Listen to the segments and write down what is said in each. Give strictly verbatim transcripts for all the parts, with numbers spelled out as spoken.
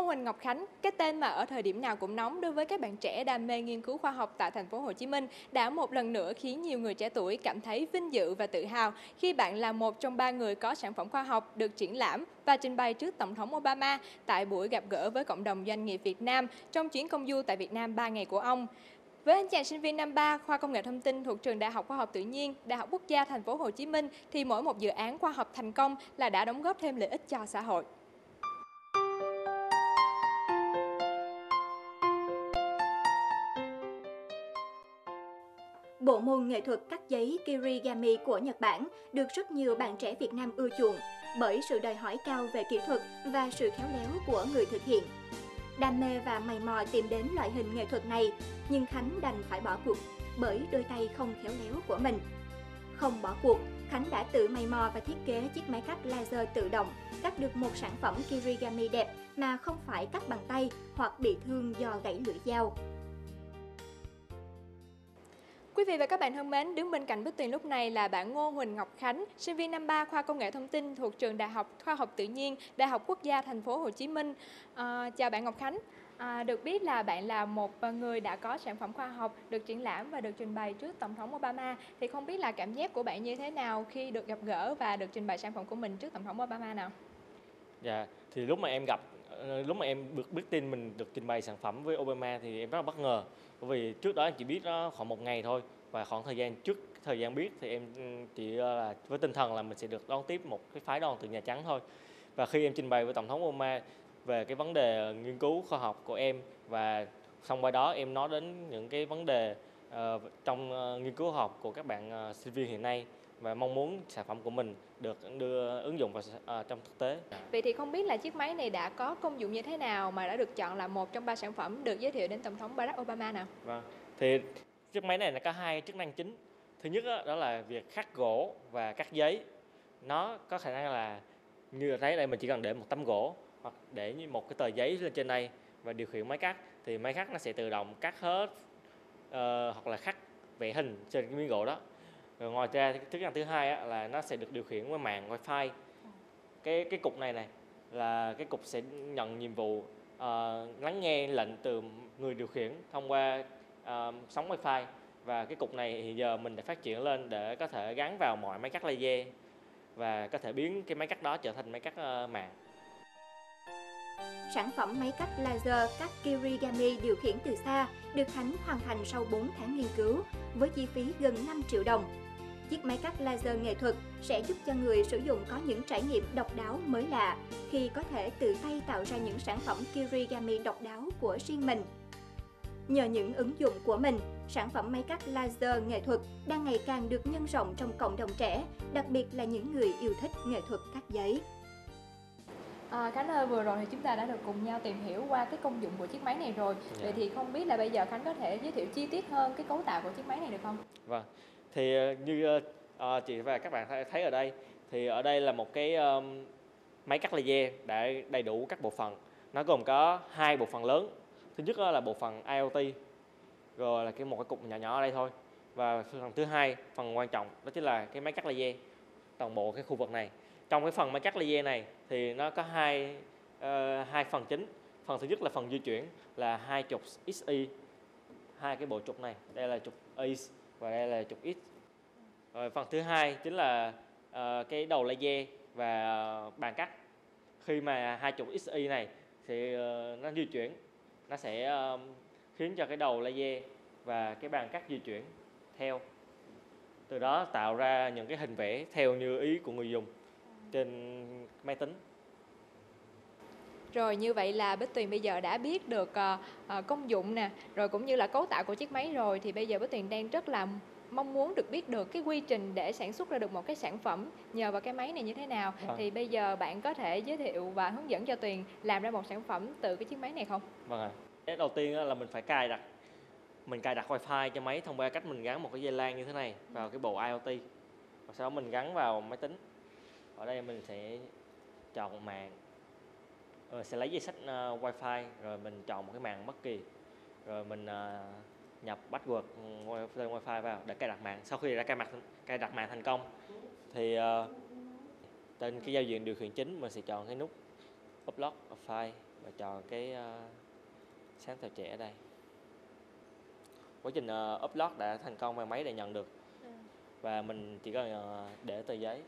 Huỳnh Ngọc Khánh, cái tên mà ở thời điểm nào cũng nóng đối với các bạn trẻ đam mê nghiên cứu khoa học tại thành phố Hồ Chí Minh, đã một lần nữa khiến nhiều người trẻ tuổi cảm thấy vinh dự và tự hào khi bạn là một trong ba người có sản phẩm khoa học được triển lãm và trình bày trước Tổng thống Obama tại buổi gặp gỡ với cộng đồng doanh nghiệp Việt Nam trong chuyến công du tại Việt Nam ba ngày của ông. Với anh chàng sinh viên năm ba khoa Công nghệ Thông tin thuộc Trường Đại học Khoa học Tự nhiên, Đại học Quốc gia Thành phố Hồ Chí Minh thì mỗi một dự án khoa học thành công là đã đóng góp thêm lợi ích cho xã hội. Bộ môn nghệ thuật cắt giấy kirigami của Nhật Bản được rất nhiều bạn trẻ Việt Nam ưa chuộng bởi sự đòi hỏi cao về kỹ thuật và sự khéo léo của người thực hiện. Đam mê và mày mò tìm đến loại hình nghệ thuật này, nhưng Khánh đành phải bỏ cuộc bởi đôi tay không khéo léo của mình. Không bỏ cuộc, Khánh đã tự mày mò và thiết kế chiếc máy cắt laser tự động, cắt được một sản phẩm kirigami đẹp mà không phải cắt bằng tay hoặc bị thương do gãy lưỡi dao. Quý vị và các bạn thân mến, đứng bên cạnh Bích Tuyền lúc này là bạn Ngô Huỳnh Ngọc Khánh, sinh viên năm ba khoa Công nghệ Thông tin thuộc Trường Đại học Khoa học Tự nhiên, Đại học Quốc gia Thành phố Hồ Chí Minh. À, chào bạn Ngọc Khánh. À, được biết là bạn là một người đã có sản phẩm khoa học được triển lãm và được trình bày trước Tổng thống Obama. Thì không biết là cảm giác của bạn như thế nào khi được gặp gỡ và được trình bày sản phẩm của mình trước Tổng thống Obama nào? Dạ, thì lúc mà em gặp, lúc mà em được biết tin mình được trình bày sản phẩm với Obama thì em rất là bất ngờ. Bởi vì trước đó em chỉ biết nó khoảng một ngày thôi. Và khoảng thời gian trước thời gian biết thì em chỉ là với tinh thần là mình sẽ được đón tiếp một cái phái đoàn từ Nhà Trắng thôi. Và khi em trình bày với Tổng thống Obama về cái vấn đề nghiên cứu khoa học của em, và xong qua đó em nói đến những cái vấn đề uh, trong uh, nghiên cứu khoa học của các bạn uh, sinh viên hiện nay, và mong muốn sản phẩm của mình được đưa ứng dụng vào uh, trong thực tế. Vậy thì không biết là chiếc máy này đã có công dụng như thế nào mà đã được chọn là một trong ba sản phẩm được giới thiệu đến Tổng thống Barack Obama nào? Vâng, thì chiếc máy này nó có hai chức năng chính. Thứ nhất đó, đó là việc khắc gỗ và cắt giấy. Nó có khả năng là như thấy đây, mình chỉ cần để một tấm gỗ hoặc để như một cái tờ giấy lên trên đây và điều khiển máy cắt, thì máy cắt nó sẽ tự động cắt hết uh, hoặc là khắc vẽ hình trên cái miếng gỗ đó. Rồi ngoài ra chức năng thứ hai á, là nó sẽ được điều khiển qua mạng wifi. Cái cái cục này này là cái cục sẽ nhận nhiệm vụ uh, lắng nghe lệnh từ người điều khiển thông qua uh, sóng wifi, và cái cục này hiện giờ mình đã phát triển lên để có thể gắn vào mọi máy cắt laser và có thể biến cái máy cắt đó trở thành máy cắt uh, mạng. Sản phẩm máy cắt laser cắt kirigami điều khiển từ xa được Khánh hoàn thành sau bốn tháng nghiên cứu với chi phí gần năm triệu đồng. Chiếc máy cắt laser nghệ thuật sẽ giúp cho người sử dụng có những trải nghiệm độc đáo mới lạ khi có thể tự tay tạo ra những sản phẩm kirigami độc đáo của riêng mình. Nhờ những ứng dụng của mình, sản phẩm máy cắt laser nghệ thuật đang ngày càng được nhân rộng trong cộng đồng trẻ, đặc biệt là những người yêu thích nghệ thuật cắt giấy. À, Khánh ơi, vừa rồi thì chúng ta đã được cùng nhau tìm hiểu qua cái công dụng của chiếc máy này rồi. Dạ. Vậy thì không biết là bây giờ Khánh có thể giới thiệu chi tiết hơn cái cấu tạo của chiếc máy này được không? Vâng, thì như uh, chị và các bạn thấy ở đây, thì ở đây là một cái um, máy cắt laser đã đầy đủ các bộ phận. Nó gồm có hai bộ phận lớn. Thứ nhất là bộ phận I O T, rồi là cái một cái cục nhỏ nhỏ ở đây thôi. Và phần thứ hai, phần quan trọng đó chính là cái máy cắt laser, toàn bộ cái khu vực này. Trong cái phần máy cắt laser này thì nó có hai uh, hai phần chính. Phần thứ nhất là phần di chuyển, là hai trục X Y, hai cái bộ trục này, đây là trục Y và đây là trục X. Rồi phần thứ hai chính là uh, cái đầu laser và uh, bàn cắt. Khi mà hai trục X Y này thì uh, nó di chuyển, nó sẽ uh, khiến cho cái đầu laser và cái bàn cắt di chuyển theo, từ đó tạo ra những cái hình vẽ theo như ý của người dùng trên máy tính. Rồi, như vậy là Bích Tuyền bây giờ đã biết được uh, uh, công dụng nè, rồi cũng như là cấu tạo của chiếc máy rồi, thì bây giờ Bích Tuyền đang rất là mong muốn được biết được cái quy trình để sản xuất ra được một cái sản phẩm nhờ vào cái máy này như thế nào. Vâng. Thì bây giờ bạn có thể giới thiệu và hướng dẫn cho Tuyền làm ra một sản phẩm từ cái chiếc máy này không? Vâng ạ. Cái đầu tiên là mình phải cài đặt mình cài đặt wifi cho máy thông qua cách mình gắn một cái dây lan như thế này vào cái bộ I O T, và sau đó mình gắn vào máy tính. Ở đây mình sẽ chọn mạng, rồi sẽ lấy dây sách uh, wifi, rồi mình chọn một cái mạng bất kỳ, rồi mình uh, nhập password lên wifi vào để cài đặt mạng. Sau khi đã cài đặt cài đặt mạng thành công thì uh, trên cái giao diện điều khiển chính mình sẽ chọn cái nút upload file, và chọn cái uh, sáng tạo trẻ ở đây. Quá trình uh, upload đã thành công và máy đã nhận được. Ừ. Và mình chỉ cần uh, để tờ giấy.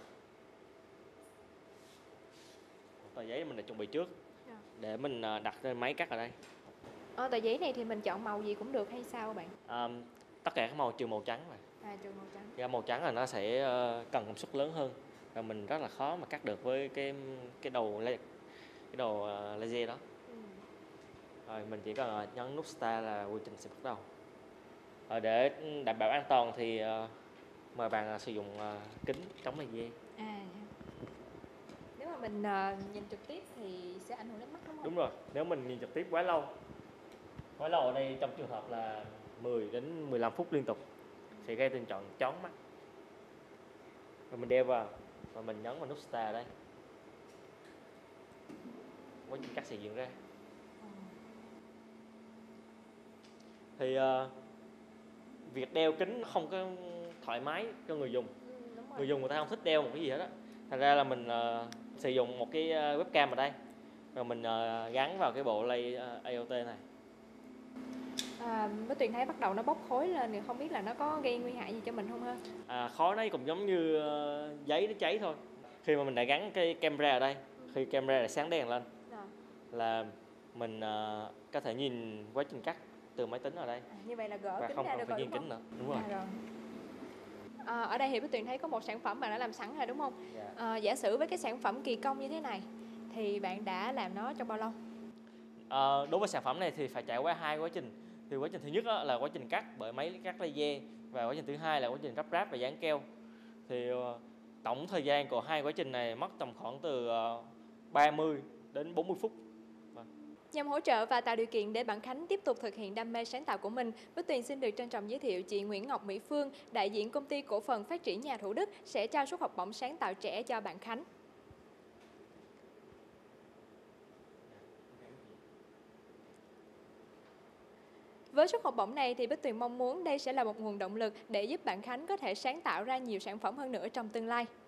Tờ giấy mình đã chuẩn bị trước. Ừ. Để mình uh, đặt lên máy cắt ở đây. Ờ, tờ giấy này thì mình chọn màu gì cũng được hay sao bạn? Um, tất cả các màu trừ màu trắng mà. À, trừ màu trắng. Dạ, màu trắng là nó sẽ uh, cần công suất lớn hơn và mình rất là khó mà cắt được với cái cái đầu cái đầu uh, laser đó. Ừ. Rồi mình chỉ cần uh, nhấn nút start là quy trình sẽ bắt đầu. Rồi để đảm bảo an toàn thì uh, mời bạn uh, sử dụng uh, kính chống laser. À, nếu mà mình uh, nhìn trực tiếp thì sẽ ảnh hưởng đến mắt đúng không? Đúng rồi, nếu mình nhìn trực tiếp quá lâu quá lâu ở đây trong trường hợp là mười đến mười lăm phút liên tục sẽ gây tình trạng chói mắt. Rồi mình đeo vào và mình nhấn vào nút start đây. Quá trình cắt sẽ diễn ra. Thì uh, việc đeo kính không có thoải mái cho người dùng. Ừ, người dùng người ta không thích đeo một cái gì hết á. Thành ra là mình uh, sử dụng một cái uh, webcam ở đây rồi mình uh, gắn vào cái bộ lay uh, a o tê này. À, với Tuyền thấy bắt đầu nó bốc khói lên thì không biết là nó có gây nguy hại gì cho mình không ha? À, khói đấy cũng giống như uh, giấy nó cháy thôi. Khi mà mình đã gắn cái camera ở đây, khi camera đã sáng đèn lên à. là mình uh, có thể nhìn quá trình cắt từ máy tính ở đây. À, như vậy là gỡ và kính không ra cần được phải rồi nhìn đúng kính không? nữa. Đúng rồi. À, rồi. À, ở đây thì Bích Tuyền thấy có một sản phẩm bạn đã làm sẵn rồi đúng không? Dạ. À, giả sử với cái sản phẩm kỳ công như thế này thì bạn đã làm nó trong bao lâu? À, đối với sản phẩm này thì phải trải qua hai quá trình. Thì quá trình thứ nhất là quá trình cắt bởi máy cắt laser và quá trình thứ hai là quá trình ráp ráp và dán keo. Thì uh, tổng thời gian của hai quá trình này mất tầm khoảng từ uh, ba mươi đến bốn mươi phút. Nhằm hỗ trợ và tạo điều kiện để bạn Khánh tiếp tục thực hiện đam mê sáng tạo của mình, Bích Tuyền xin được trân trọng giới thiệu chị Nguyễn Ngọc Mỹ Phương, đại diện công ty cổ phần phát triển nhà Thủ Đức sẽ trao suất học bổng sáng tạo trẻ cho bạn Khánh. Với suất học bổng này thì Bích Tuyền mong muốn đây sẽ là một nguồn động lực để giúp bạn Khánh có thể sáng tạo ra nhiều sản phẩm hơn nữa trong tương lai.